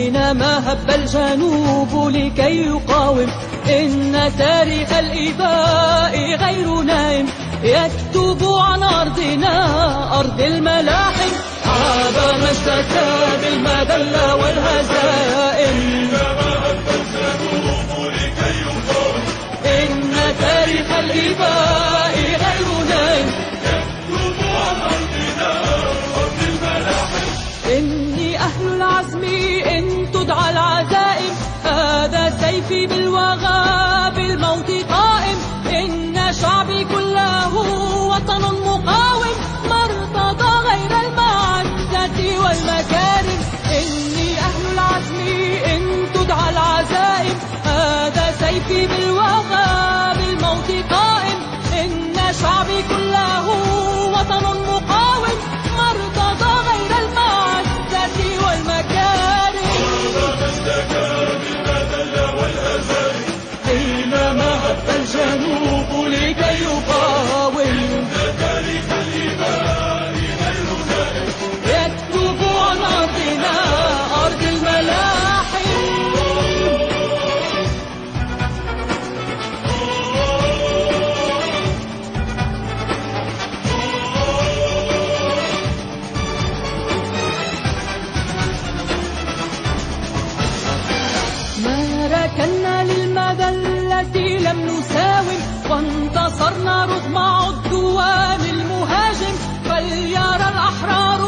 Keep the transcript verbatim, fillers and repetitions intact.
حينما هب الجنوب لكي يقاوم، إن تاريخ الإباء غير نائم، يكتب عن أرضنا أرض الملاحم. عاب ما اشتكى بالمذلة والهزائم، إن تاريخ الإباء غير نائم، يكتب عن أرضنا أرض الملاحم. إني أهل العزم إن تدعى العزائم، هذا سيفي بالوغى بالموت قائم، إن شعبي كله وطن مقاوم، ما ارتضى غير المعزة والمكارم. إني أهل العزم إن تدعى العزائم، هذا سيفي بالوغى بالموت قائم، إن شعبي كله وطن مقاوم، ما ارتضى غير المعزة والمكارم. حينما هب الجنوب لكي يقاوم، يكتب عن أرضنا أرض الملاحم. ما ركنا للمذلة لم نساوم، وانتصرنا رغم عدوان المهاجم، فليرى الأحرار